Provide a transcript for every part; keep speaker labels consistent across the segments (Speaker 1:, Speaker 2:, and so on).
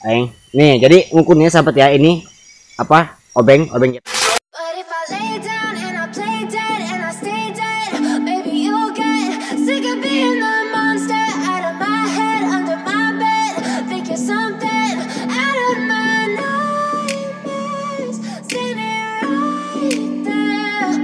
Speaker 1: Aing. Nih, jadi ngukurnya sahabat ya, ini apa? Obeng.
Speaker 2: But if I lay down and I play dead and I stay dead, maybe you'll get sick of being the monster out of my head, under my bed. Think you're something out of my nightmares. Seen it right there.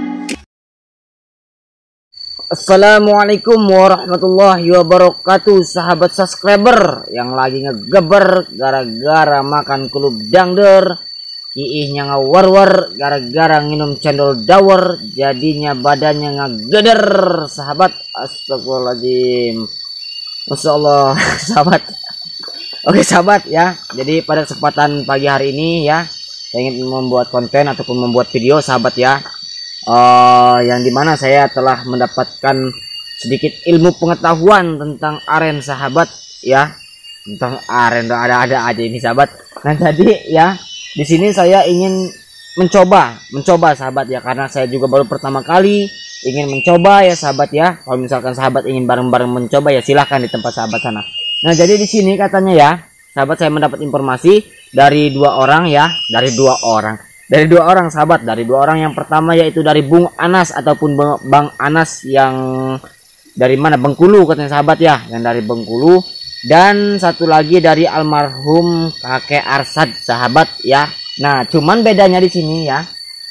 Speaker 1: Assalamualaikum warahmatullahi wabarakatuh, sahabat subscriber yang lagi ngegeber gara-gara makan kulub dangder, kiihnya ngawar-war gara-gara minum cendol dawar, jadinya badannya ngegeder, sahabat. Astagfirullahaladzim, Masya Allah. Sahabat, oke sahabat ya, jadi pada kesempatan pagi hari ini ya, saya ingin membuat konten ataupun membuat video sahabat ya, yang dimana saya telah mendapatkan sedikit ilmu pengetahuan tentang aren sahabat ya, tentang aren ada aja ini sahabat. Nah jadi ya, di sini saya ingin mencoba sahabat ya, karena saya juga baru pertama kali ingin mencoba ya sahabat ya. Kalau misalkan sahabat ingin bareng-bareng mencoba ya silahkan di tempat sahabat sana. Nah jadi di sini katanya ya sahabat, saya mendapat informasi dari dua orang ya, dari dua orang sahabat, dari dua orang. Yang pertama yaitu dari Bung Anas ataupun Bang Anas yang dari mana, Bengkulu katanya sahabat ya, yang dari Bengkulu. Dan satu lagi dari almarhum kakek Arsad sahabat ya. Nah cuman bedanya di sini ya,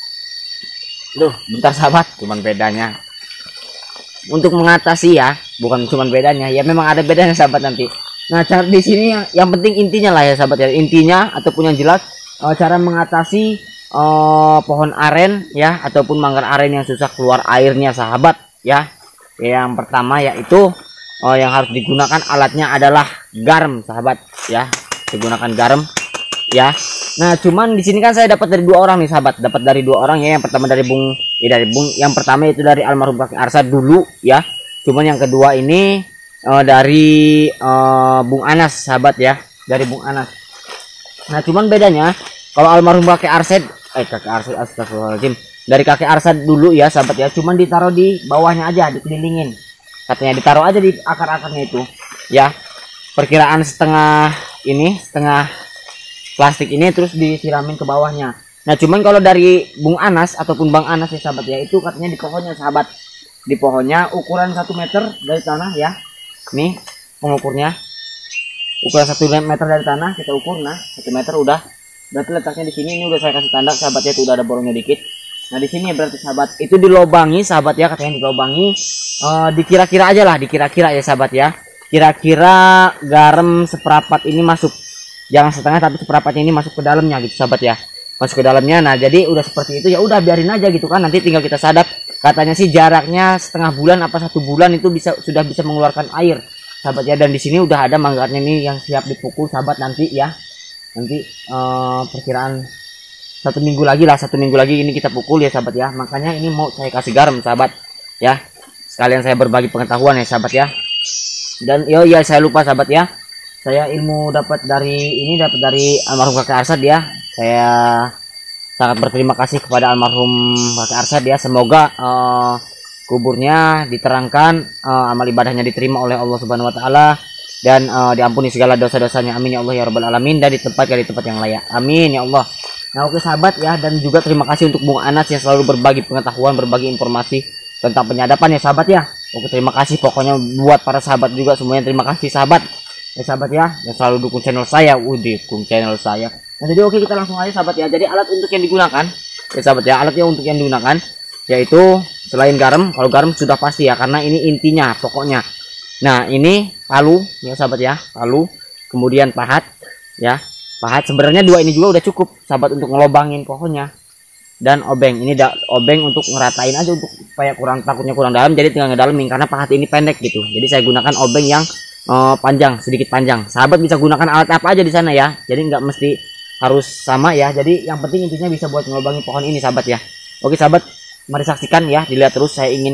Speaker 1: bentar sahabat, cuman bedanya untuk mengatasi ya, bukan cuman bedanya ya, memang ada bedanya sahabat nanti. Nah cara di sini yang penting intinya lah ya sahabat ya, intinya ataupun yang jelas cara mengatasi pohon aren ya, ataupun manggar aren yang susah keluar airnya sahabat ya. Yang pertama yaitu yang harus digunakan alatnya adalah garam sahabat ya, digunakan garam ya. Nah cuman di sini kan saya dapat dari dua orang nih sahabat, dapat dari dua orang ya. Yang pertama dari Bung yang pertama itu dari almarhum kakek Arsad dulu ya. Cuman yang kedua ini dari Bung Anas sahabat ya, dari Bung Anas. Nah cuman bedanya, kalau almarhum kakek Arsad astagfirullahaladzim, dari kakek Arsad dulu ya sahabat ya, cuman ditaruh di bawahnya aja, dikelilingin katanya, ditaruh aja di akar-akarnya itu ya, perkiraan setengah plastik ini, terus disiramin ke bawahnya. Nah cuman kalau dari Bung Anas ataupun Bang Anas ya sahabat ya, itu katanya di pohonnya sahabat, di pohonnya ukuran 1 meter dari tanah ya. Nih pengukurnya, ukuran 1 meter dari tanah kita ukur. Nah 1 meter udah berarti letaknya di sini. Ini udah saya kasih tanda sahabat ya, itu udah ada bolongnya dikit. Nah di sini berarti sahabat itu dilobangi sahabat ya, katanya dilobangi, dikira-kira aja lah, dikira-kira ya sahabat ya, kira-kira garam seperapat ini masuk, jangan setengah tapi seperapatnya ini masuk ke dalamnya gitu sahabat ya, masuk ke dalamnya. Nah jadi udah seperti itu ya, udah biarin aja gitu kan, nanti tinggal kita sadap. Katanya sih jaraknya setengah bulan apa 1 bulan itu sudah bisa mengeluarkan air sahabat ya. Dan di sini udah ada manggarnya nih yang siap dipukul sahabat nanti ya, nanti perkiraan 1 minggu lagi lah, 1 minggu lagi ini kita pukul ya sahabat ya. Makanya ini mau saya kasih garam sahabat ya, sekalian saya berbagi pengetahuan ya sahabat ya. Dan ya saya lupa sahabat ya, saya ilmu dapat dari almarhum kakek Arsad ya. Saya sangat berterima kasih kepada almarhum kakek Arsad ya, semoga kuburnya diterangkan, amal ibadahnya diterima oleh Allah Subhanahu wa taala, dan diampuni segala dosa-dosanya, amin ya Allah ya rabbal alamin, dan ditempatkan di tempat yang layak, amin ya Allah. Nah oke sahabat ya, dan juga terima kasih untuk Bung Anas yang selalu berbagi pengetahuan, berbagi informasi tentang penyadapan ya sahabat ya. Oke terima kasih pokoknya buat para sahabat juga semuanya, terima kasih sahabat ya sahabat ya, yang selalu dukung channel saya, dukung channel saya. Nah jadi oke, kita langsung aja sahabat ya. Jadi alat untuk yang digunakan ya sahabat ya, alatnya untuk yang digunakan yaitu selain garam, kalau garam sudah pasti ya, karena ini intinya pokoknya. Nah ini palu ya sahabat ya, palu, kemudian pahat ya, pahat. Sebenarnya 2 ini juga udah cukup sahabat untuk ngelobangin pohonnya. Dan obeng, ini obeng untuk ngeratain aja, untuk supaya takutnya kurang dalam, jadi tinggal ngedalemin, karena pahat ini pendek gitu. Jadi saya gunakan obeng yang panjang, sedikit panjang. Sahabat bisa gunakan alat apa aja di sana ya, jadi nggak mesti harus sama ya. Jadi yang penting intinya bisa buat ngelobangi pohon ini sahabat ya. Oke sahabat, mari saksikan ya, dilihat terus. Saya ingin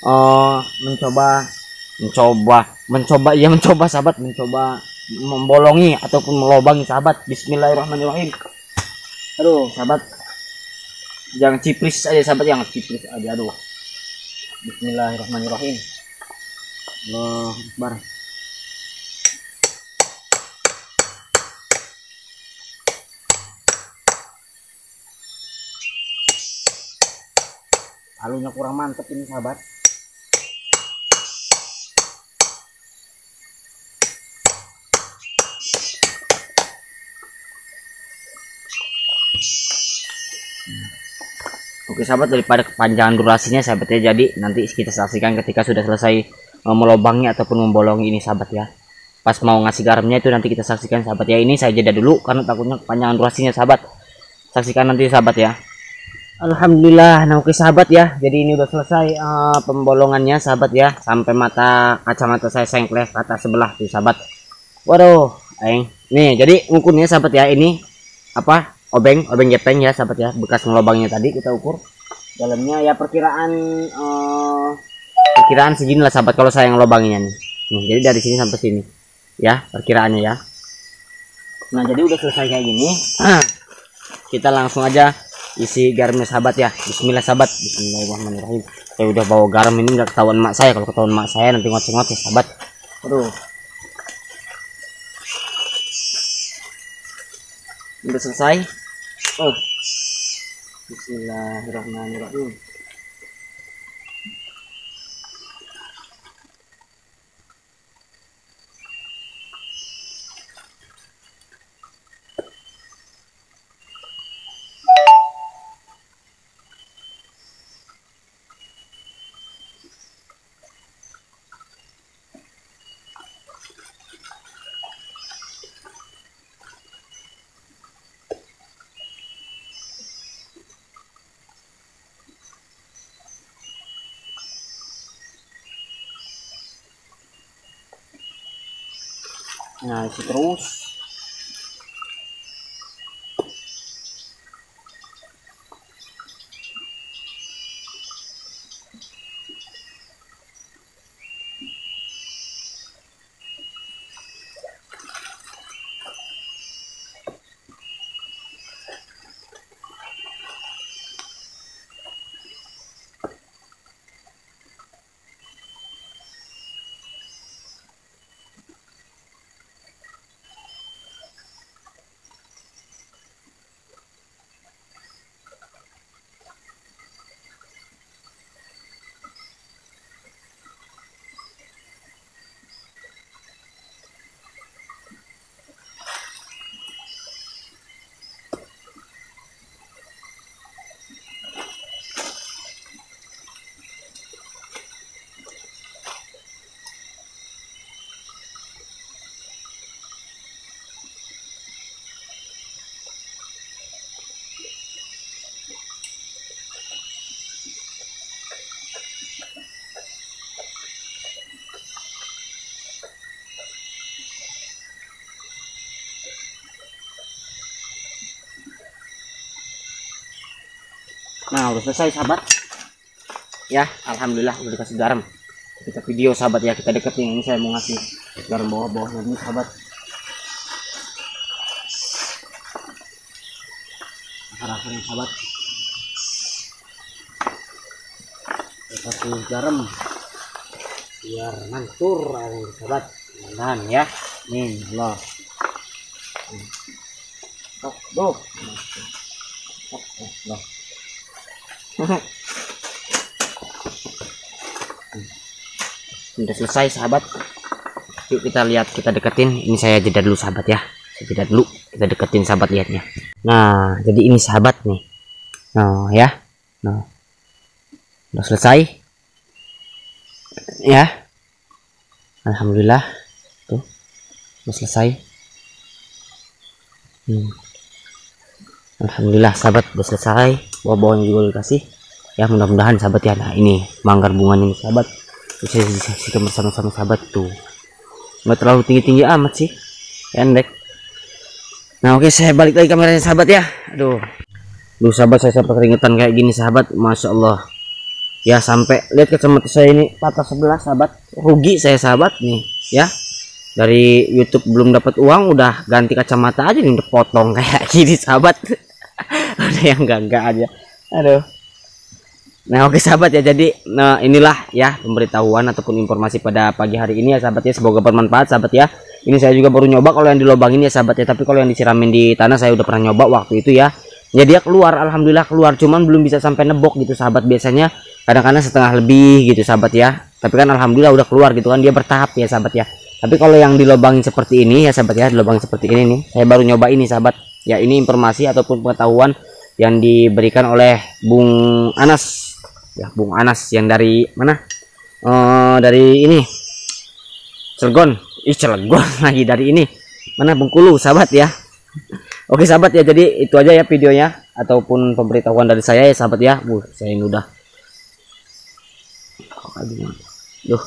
Speaker 1: mencoba sahabat, mencoba membolongi ataupun melobangi sahabat. Bismillahirrahmanirrahim. Aduh sahabat, jangan cipris aja sahabat, jangan cipris aja. Aduh, Bismillahirrahmanirrahim. Allahu Akbar. halunya kurang mantep ini sahabat. Oke sahabat, daripada kepanjangan durasinya sahabat ya, jadi nanti kita saksikan ketika sudah selesai melobangnya ataupun membolongi ini sahabat ya. Pas mau ngasih garamnya itu nanti kita saksikan sahabat ya. Ini saya jeda dulu karena takutnya kepanjangan durasinya sahabat. Saksikan nanti sahabat ya. Alhamdulillah, nah oke sahabat ya, jadi ini udah selesai pembolongannya sahabat ya, sampai mata kacamata saya sengkleh kata sebelah tuh sahabat. Waduh nih, jadi ukurnya sahabat ya, ini apa, obeng gepeng ya sahabat ya, bekas ngelobangnya tadi kita ukur dalamnya ya, perkiraan segini lah sahabat kalau saya ngelobanginya nih. Jadi dari sini sampai sini ya perkiraannya ya. Nah jadi udah selesai kayak gini, kita langsung aja isi garamnya sahabat ya. Bismillah sahabat, bismillahirrahmanirrahim. Saya udah bawa garam, ini nggak ketahuan mak saya, kalau ketahuan mak saya nanti ngoceh-ngoceh sahabat. Aduh, udah selesai. Bismillahirrahmanirrahim. Nah isi terus. Nah udah selesai sahabat ya, alhamdulillah udah dikasih garam. Kita video sahabat ya, kita deketin. Ini saya mau ngasih garam bawah-bawahnya ini sahabat. Akar-akarnya sahabat, kita kasih garam biar mantul airnya sahabat. Mudah-mudahan ya, nih loh. Loh. Udah selesai sahabat. Yuk kita lihat, kita deketin. Ini saya jeda dulu sahabat ya, saya jeda dulu, kita deketin sahabat lihatnya. Nah jadi ini sahabat nih, nah ya, nah udah selesai ya, alhamdulillah tuh udah selesai. Alhamdulillah sahabat udah selesai, bawah-bawahnya juga dikasih ya, mudah-mudahan sahabat ya. Nah ini manggar bunganya ini sahabat, bisa disaksikan bersama-sama sahabat tuh, nggak terlalu tinggi-tinggi amat sih, pendek. Nah oke, saya balik lagi kameranya sahabat ya. Aduh sahabat, saya sampai keringetan kayak gini sahabat, masya Allah ya. Sampai lihat kacamata saya ini patah sebelah sahabat, rugi saya sahabat nih ya. Dari YouTube belum dapat uang, udah ganti kacamata aja nih, udah potong kayak gini sahabat. Ada yang enggak aja, aduh. Nah oke sahabat ya, jadi nah inilah ya pemberitahuan ataupun informasi pada pagi hari ini ya sahabat ya, semoga bermanfaat sahabat ya. Ini saya juga baru nyoba kalau yang di lubang ini ya sahabat ya, tapi kalau yang disiramin di tanah saya udah pernah nyoba waktu itu ya. Ya dia keluar, alhamdulillah keluar, cuman belum bisa sampai nebok gitu sahabat. Biasanya kadang-kadang setengah lebih gitu sahabat ya. Tapi kan alhamdulillah udah keluar gitu kan, dia bertahap ya sahabat ya. Tapi kalau yang dilobangin seperti ini ya sahabat ya, dilobangin seperti ini nih, saya baru nyoba ini sahabat ya. Ini informasi ataupun pengetahuan yang diberikan oleh Bung Anas ya, Bung Anas yang dari mana, dari ini Cilegon, Cilegon lagi, dari ini mana, Bengkulu sahabat ya. Oke sahabat ya, jadi itu aja ya videonya ataupun pemberitahuan dari saya ya sahabat ya. Saya ini udah duh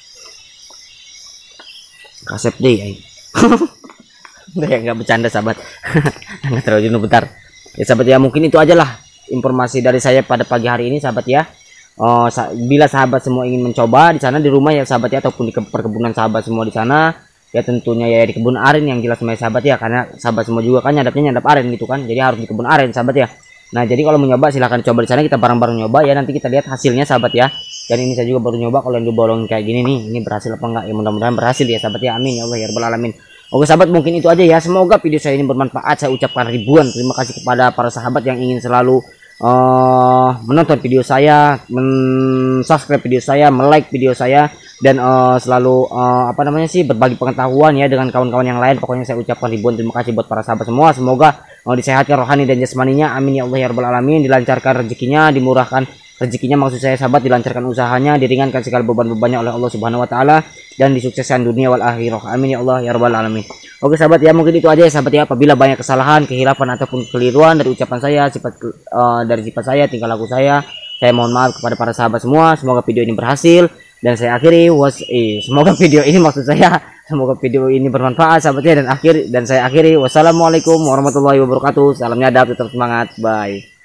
Speaker 1: kasep deh ya. Udah ya, nggak bercanda sahabat. Nggak terlalu jenuh, bentar ya sahabat ya. Mungkin itu aja lah informasi dari saya pada pagi hari ini sahabat ya. Bila sahabat semua ingin mencoba di sana di rumah ya sahabat ya, ataupun di perkebunan sahabat semua di sana ya, tentunya ya di kebun aren yang jelas sama sahabat ya, karena sahabat semua juga kan nyadap aren gitu kan, jadi harus di kebun aren sahabat ya. Nah jadi kalau mau nyoba silahkan coba di sana, kita bareng-bareng nyoba ya, nanti kita lihat hasilnya sahabat ya. Dan ini saya juga baru nyoba, kalau yang dibolong kayak gini nih, ini berhasil apa enggak ya, mudah-mudahan berhasil ya sahabat ya, amin ya Allah ya rabbal alamin. Oke sahabat, mungkin itu aja ya, semoga video saya ini bermanfaat. Saya ucapkan ribuan terima kasih kepada para sahabat yang ingin selalu menonton video saya, subscribe video saya, like video saya, dan selalu apa namanya sih, berbagi pengetahuan ya dengan kawan-kawan yang lain. Pokoknya saya ucapkan ribuan terima kasih buat para sahabat semua. Semoga disehatkan rohani dan jasmaninya, amin ya Allah ya rabbal alamin. Dilancarkan rezekinya, dimurahkan rezekinya, maksud saya sahabat, dilancarkan usahanya, diringankan segala beban-bebannya oleh Allah Subhanahu wa taala, dan disukseskan dunia wal akhirah, amin ya Allah ya rabbal alamin. Oke sahabat ya, mungkin itu aja ya sahabat ya. Apabila banyak kesalahan, kehilafan ataupun kekeliruan dari ucapan saya, dari sifat saya, tingkah laku saya mohon maaf kepada para sahabat semua. Semoga video ini berhasil, dan saya akhiri semoga video ini, maksud saya semoga video ini bermanfaat sahabatnya, dan saya akhiri wassalamualaikum warahmatullahi wabarakatuh. Salam nyadap, tetap semangat, bye.